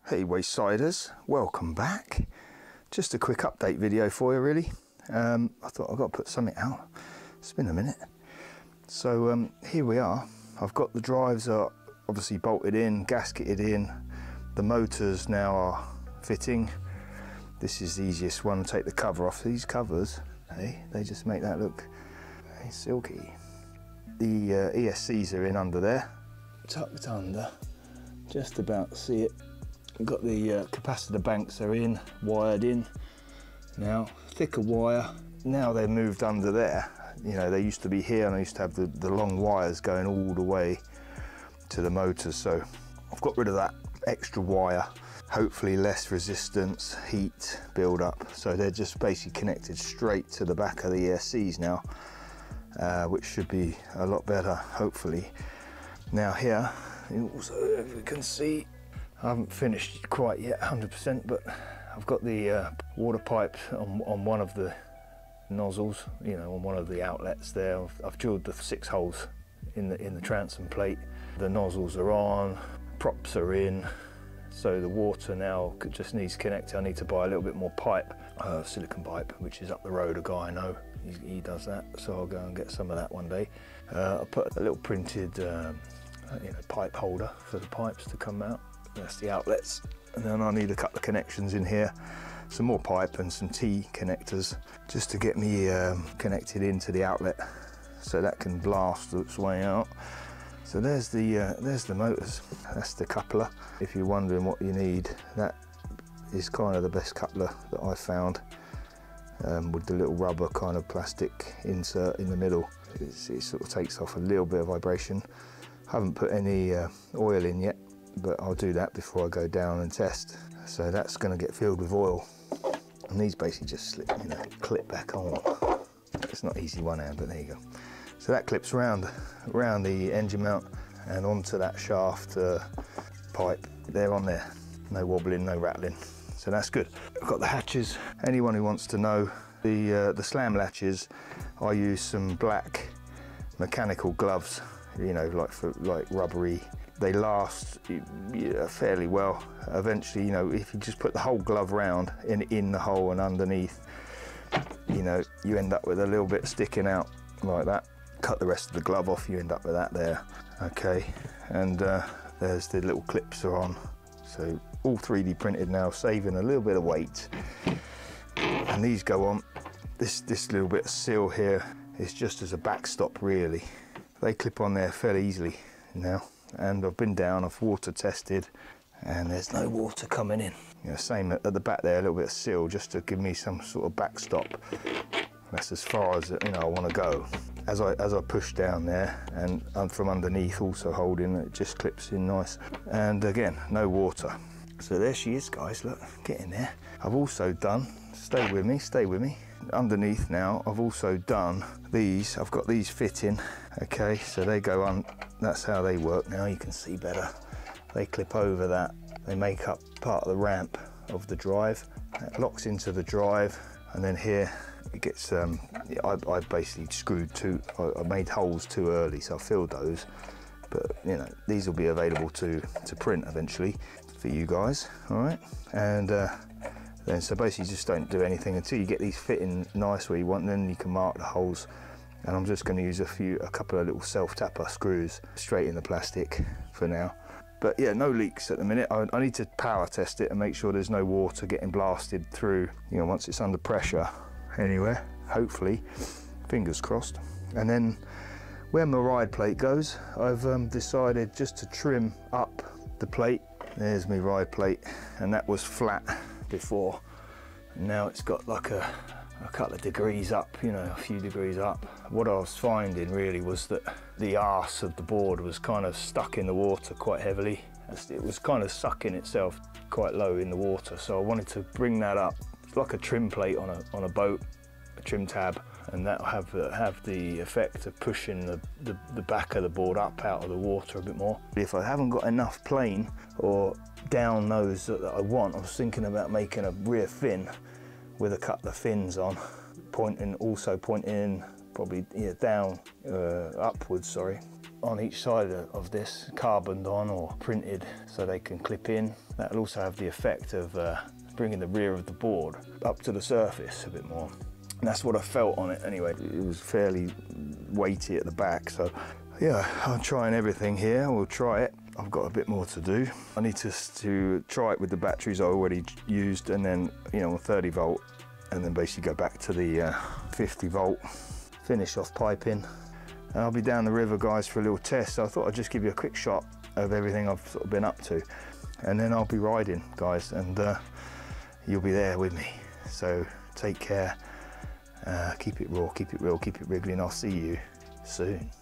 Hey Waysiders, welcome back. Just a quick update video for you really. I thought I've got to put something out. It's been a minute. So here we are. I've got the drives are obviously bolted in, gasketed in. The motors now are fitting. This is the easiest one to take the cover off. These covers, hey, they just make that look very silky. The ESCs are in under there, tucked under, just about to see it. We've got the capacitor banks are in, wired in. Now, thicker wire. Now they've moved under there. You know, they used to be here and I used to have the long wires going all the way to the motors. So I've got rid of that extra wire. Hopefully less resistance, heat build up. So they're just basically connected straight to the back of the ESCs now, which should be a lot better, hopefully. Now here, also, if you can see, I haven't finished quite yet 100%, but I've got the water pipe on one of the nozzles, you know, on one of the outlets there. I've drilled the 6 holes in the transom plate. The nozzles are on, props are in, so the water now just needs connecting. I need to buy a little bit more pipe, silicone pipe, which is up the road. A guy I know, he does that, so I'll go and get some of that one day. I'll put a little printed pipe holder for the pipes to come out. That's the outlets, and then I need a couple of connections in here, some more pipe and some T connectors just to get me connected into the outlet so that can blast its way out. So there's the motors, that's the coupler. If you're wondering what you need, that is kind of the best coupler that I found, with the little rubber kind of plastic insert in the middle. It sort of takes off a little bit of vibration. Haven't put any oil in yet, but I'll do that before I go down and test. So that's going to get filled with oil, and these basically just slip, you know, clip back on. It's not easy one hand, but there you go. So that clips around the engine mount and onto that shaft pipe. They're on there, no wobbling, no rattling. So that's good. I've got the hatches. Anyone who wants to know, the slam latches, I use some black mechanical gloves, you know, like rubbery. They last fairly well. Eventually, you know, if you just put the whole glove round in the hole and underneath, you know, you end up with a little bit sticking out like that. Cut the rest of the glove off, you end up with that there. Okay, and there's the little clips are on. So all 3D printed now, saving a little bit of weight. And these go on. This little bit of seal here is just as a backstop really. They clip on there fairly easily now. And I've been down, I've water tested, and there's no water coming in. You know, same at the back there, a little bit of seal just to give me some sort of backstop. That's as far as, you know, I want to go. As I push down there, and from underneath also holding, it just clips in nice. And again, no water. So there she is, guys, look, get in there. I've also done, stay with me. Underneath now, I've also done these, I've got these fitting. Okay, so they go on, that's how they work now, you can see better. They clip over that, they make up part of the ramp of the drive. It locks into the drive, and then here it gets, I basically screwed I made holes too early, so I filled those. But you know, these will be available to print eventually for you guys, all right? And then so basically just don't do anything until you get these fitting nice where you want, and then you can mark the holes. And I'm just going to use a couple of little self-tapper screws straight in the plastic for now. But yeah, no leaks at the minute. I need to power test it and make sure there's no water getting blasted through, you know, once it's under pressure anywhere, hopefully, fingers crossed. And then where my ride plate goes, I've decided just to trim up the plate. There's my ride plate, and that was flat before. And now it's got like a couple of degrees up, you know, a few degrees up. What I was finding really was that the arse of the board was kind of stuck in the water quite heavily. It was kind of sucking itself quite low in the water, so I wanted to bring that up. It's like a trim plate on a boat, a trim tab, and that'll have the effect of pushing the back of the board up out of the water a bit more. If I haven't got enough plane or down nose that I want, I was thinking about making a rear fin with a couple of fins on, pointing in probably, yeah, down, upwards, sorry, on each side of this, carboned on or printed so they can clip in. That'll also have the effect of bringing the rear of the board up to the surface a bit more. And that's what I felt on it anyway. It was fairly weighty at the back, so yeah, I'm trying everything here. We'll try it. I've got a bit more to do. I need to try it with the batteries I already used, and then, you know, 30 volt, and then basically go back to the 50 volt, finish off piping. And I'll be down the river, guys, for a little test. So I thought I'd just give you a quick shot of everything I've sort of been up to, and then I'll be riding, guys, and you'll be there with me. So take care, keep it raw, keep it real, keep it wriggling. I'll see you soon.